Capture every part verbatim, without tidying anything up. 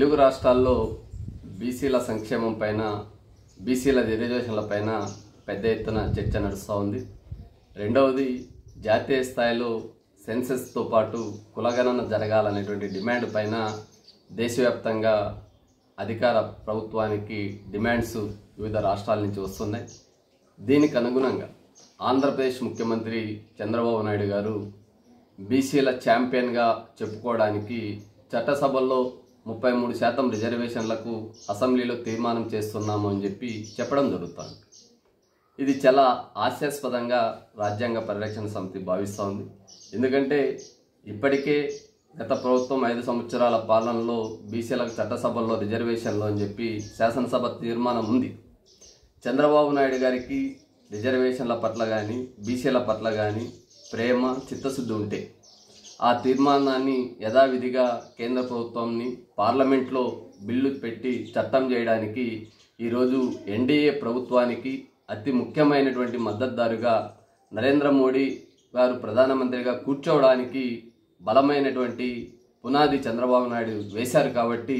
తెలుగు రాష్ట్రాల్లో బీసీల సంక్షేమం పైన బీసీల రిజర్వేషన్ల పైన పెద్ద ఎత్తున చర్చ నడుస్తూ ఉంది. రెండవది జాతీయ స్థాయిలో సెన్సెస్తో పాటు కులగణన జరగాలనేటువంటి డిమాండ్ పైన దేశవ్యాప్తంగా అధికార ప్రభుత్వానికి డిమాండ్స్ వివిధ రాష్ట్రాల నుంచి వస్తున్నాయి. దీనికి అనుగుణంగా ఆంధ్రప్రదేశ్ ముఖ్యమంత్రి చంద్రబాబు నాయుడు గారు బీసీల ఛాంపియన్గా చెప్పుకోవడానికి చట్టసభల్లో ముప్పై మూడు శాతం రిజర్వేషన్లకు అసెంబ్లీలో తీర్మానం చేస్తున్నాము అని చెప్పి చెప్పడం జరుగుతుంది. ఇది చాలా హాస్యాస్పదంగా రాజ్యాంగ పరిరక్షణ సమితి భావిస్తూ ఉంది. ఎందుకంటే ఇప్పటికే గత ప్రభుత్వం ఐదు సంవత్సరాల పాలనలో బీసీలకు చట్టసభల్లో రిజర్వేషన్లు అని చెప్పి శాసనసభ తీర్మానం ఉంది. చంద్రబాబు నాయుడు గారికి రిజర్వేషన్ల పట్ల కానీ బీసీల పట్ల కానీ ప్రేమ చిత్తశుద్ధి ఉంటే ఆ తీర్మానాన్ని యథావిధిగా కేంద్ర ప్రభుత్వాన్ని పార్లమెంట్లో బిల్లు పెట్టి చట్టం చేయడానికి ఈరోజు ఎన్డీఏ ప్రభుత్వానికి అతి ముఖ్యమైనటువంటి మద్దతుదారుగా నరేంద్ర మోడీ గారు ప్రధానమంత్రిగా కూర్చోవడానికి బలమైనటువంటి పునాది చంద్రబాబు నాయుడు వేశారు. కాబట్టి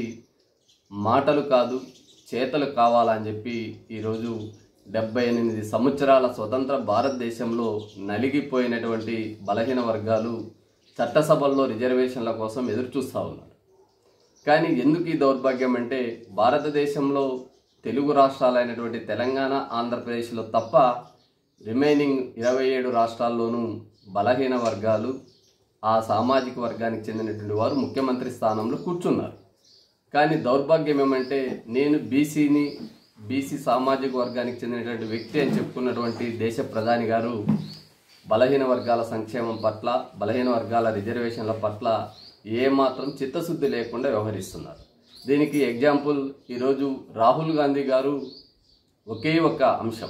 మాటలు కాదు చేతలు కావాలని చెప్పి ఈరోజు డెబ్బై ఎనిమిది సంవత్సరాల స్వతంత్ర భారతదేశంలో నలిగిపోయినటువంటి బలహీన వర్గాలు చట్టసభల్లో రిజర్వేషన్ల కోసం ఎదురు చూస్తూ ఉన్నారు. కానీ ఎందుకు ఈ దౌర్భాగ్యం అంటే భారతదేశంలో తెలుగు రాష్ట్రాలైనటువంటి తెలంగాణ ఆంధ్రప్రదేశ్లో తప్ప రిమైనింగ్ ఇరవై ఏడు రాష్ట్రాల్లోనూ బలహీన వర్గాలు ఆ సామాజిక వర్గానికి చెందినటువంటి వారు ముఖ్యమంత్రి స్థానంలో కూర్చున్నారు. కానీ దౌర్భాగ్యం ఏమంటే నేను బీసీని బీసీ సామాజిక వర్గానికి చెందినటువంటి వ్యక్తి అని చెప్పుకున్నటువంటి దేశ ప్రధాని గారు బలహీన వర్గాల సంక్షేమం పట్ల బలహీన వర్గాల రిజర్వేషన్ల పట్ల ఏమాత్రం చిత్తశుద్ధి లేకుండా వ్యవహరిస్తున్నారు. దీనికి ఎగ్జాంపుల్ ఈరోజు రాహుల్ గాంధీ గారు ఒకే ఒక్క అంశం,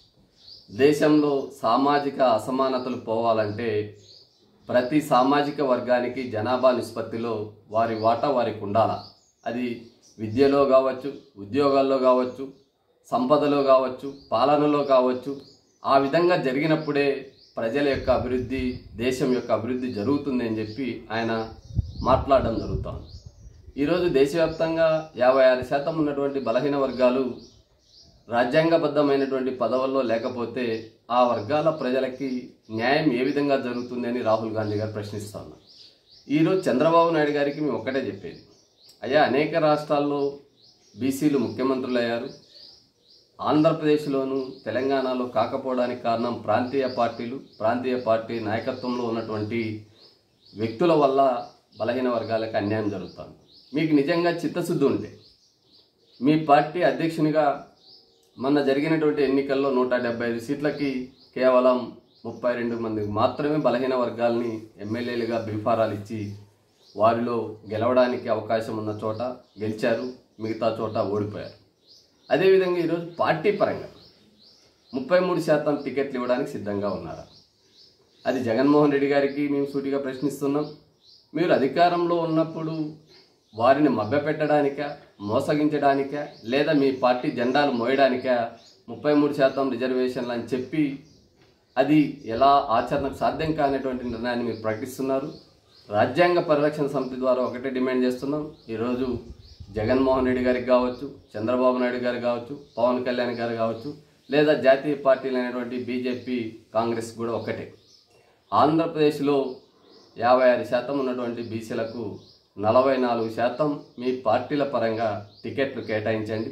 దేశంలో సామాజిక అసమానతలు పోవాలంటే ప్రతి సామాజిక వర్గానికి జనాభా నిష్పత్తిలో వారి వాటా వారికి ఉండాలా. అది విద్యలో కావచ్చు, ఉద్యోగాల్లో కావచ్చు, సంపదలో కావచ్చు, పాలనలో కావచ్చు. ఆ విధంగా జరిగినప్పుడే ప్రజల యొక్క అభివృద్ధి, దేశం యొక్క అభివృద్ధి జరుగుతుంది అని చెప్పి ఆయన మాట్లాడడం జరుగుతుంది. ఈరోజు దేశవ్యాప్తంగా యాభై ఆరు శాతం ఉన్నటువంటి బలహీన వర్గాలు రాజ్యాంగబద్ధమైనటువంటి పదవుల్లో లేకపోతే ఆ వర్గాల ప్రజలకి న్యాయం ఏ విధంగా జరుగుతుంది అని రాహుల్ గాంధీ గారు ప్రశ్నిస్తూ ఉన్నారు. ఈరోజు చంద్రబాబు నాయుడు గారికి మేము ఒక్కటే చెప్పేది, అయ్యా అనేక రాష్ట్రాల్లో బీసీలు ముఖ్యమంత్రులు అయ్యారు. ఆంధ్రప్రదేశ్లోను తెలంగాణలో కాకపోవడానికి కారణం ప్రాంతీయ పార్టీలు ప్రాంతీయ పార్టీ నాయకత్వంలో ఉన్నటువంటి వ్యక్తుల వల్ల బలహీన వర్గాలకు అన్యాయం జరుగుతుంది. మీకు నిజంగా చిత్తశుద్ధి ఉంటే మీ పార్టీ అధ్యక్షునిగా మొన్న జరిగినటువంటి ఎన్నికల్లో నూట డెబ్బై ఐదు సీట్లకి కేవలం ముప్పై రెండు మందికి మాత్రమే బలహీన వర్గాల్ని ఎమ్మెల్యేలుగా బీఫారాలు ఇచ్చి వారిలో గెలవడానికి అవకాశం ఉన్న చోట గెలిచారు, మిగతా చోట ఓడిపోయారు. అదేవిధంగా ఈరోజు పార్టీ పరంగా ముప్పై మూడు శాతం టికెట్లు ఇవ్వడానికి సిద్ధంగా ఉన్నారా? అది జగన్మోహన్ రెడ్డి గారికి మేము సూటిగా ప్రశ్నిస్తున్నాం. మీరు అధికారంలో ఉన్నప్పుడు వారిని మభ్యపెట్టడానికా, మోసగించడానికా, లేదా మీ పార్టీ జెండాలు మోయడానికా ముప్పై మూడు శాతం రిజర్వేషన్లు అని చెప్పి అది ఎలా ఆచరణకు సాధ్యం కానటువంటి నిర్ణయాన్ని మీరు ప్రకటిస్తున్నారు. రాజ్యాంగ పరిరక్షణ సమితి ద్వారా ఒకటే డిమాండ్ చేస్తున్నాం. ఈరోజు జగన్మోహన్ రెడ్డి గారికి కావచ్చు, చంద్రబాబు నాయుడు గారు కావచ్చు, పవన్ కళ్యాణ్ గారు కావచ్చు, లేదా జాతీయ పార్టీలు అయినటువంటి బీజేపీ కాంగ్రెస్ కూడా ఒకటే, ఆంధ్రప్రదేశ్లో యాభై ఆరు శాతం ఉన్నటువంటి బీసీలకు నలభై నాలుగు శాతం మీ పార్టీల పరంగా టికెట్లు కేటాయించండి.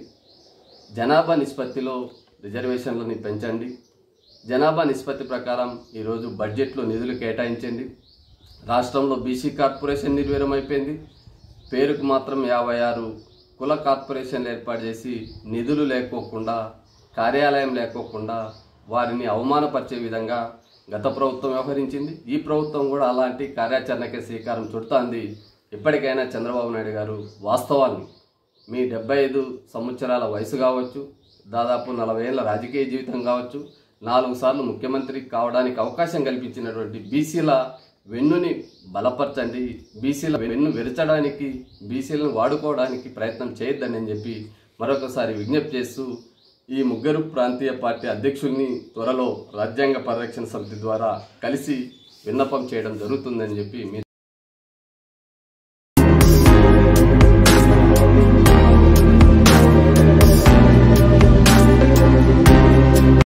జనాభా నిష్పత్తిలో రిజర్వేషన్లని పెంచండి. జనాభా నిష్పత్తి ప్రకారం ఈరోజు బడ్జెట్లో నిధులు కేటాయించండి. రాష్ట్రంలో బీసీ కార్పొరేషన్ నిర్వీర్యం అయిపోయింది. పేరుకు మాత్రం యాభై ఆరు కుల కార్పొరేషన్లు ఏర్పాటు చేసి నిధులు లేకోకుండా, కార్యాలయం లేకోకుండా వారిని అవమానపరిచే విధంగా గత ప్రభుత్వం వ్యవహరించింది. ఈ ప్రభుత్వం కూడా అలాంటి కార్యాచరణకే శ్రీకారం చుడుతోంది. ఇప్పటికైనా చంద్రబాబు నాయుడు గారు వాస్తవాన్ని, మీ డెబ్బై ఐదు సంవత్సరాల వయసు కావచ్చు, దాదాపు నలభై ఏళ్ళ రాజకీయ జీవితం కావచ్చు, నాలుగు సార్లు ముఖ్యమంత్రి కావడానికి అవకాశం కల్పించినటువంటి బీసీల వెన్నుని బలపరచండి. బీసీల వెన్ను విరచడానికి, బీసీలను వాడుకోవడానికి ప్రయత్నం చేయొద్దని అని చెప్పి మరొకసారి విజ్ఞప్తి చేస్తూ ఈ ముగ్గురు ప్రాంతీయ పార్టీ అధ్యక్షుల్ని త్వరలో రాజ్యాంగ పరిరక్షణ సమితి ద్వారా కలిసి విన్నపం చేయడం జరుగుతుందని చెప్పి